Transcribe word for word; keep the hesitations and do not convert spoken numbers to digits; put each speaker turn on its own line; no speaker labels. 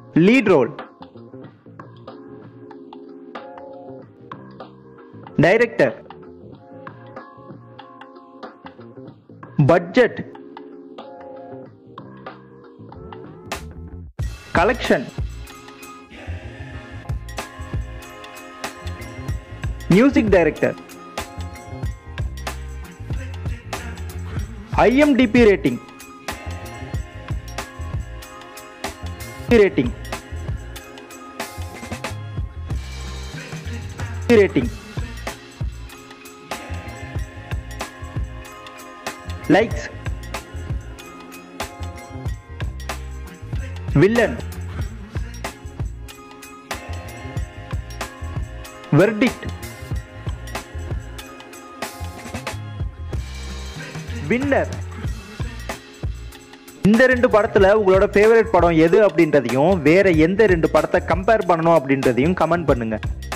Lead role, director, budget, collection, music director, I M D B rating, rating, rating, likes, villain, verdict, winner. இந்த ரெண்டு படத்துல உங்களோட favourite படம் எது அப்படின்றதையும் வேற எந்த ரெண்டு படத்தை கம்பேர் பண்ணணும் அப்படின்றதையும் கமெண்ட் பண்ணுங்க.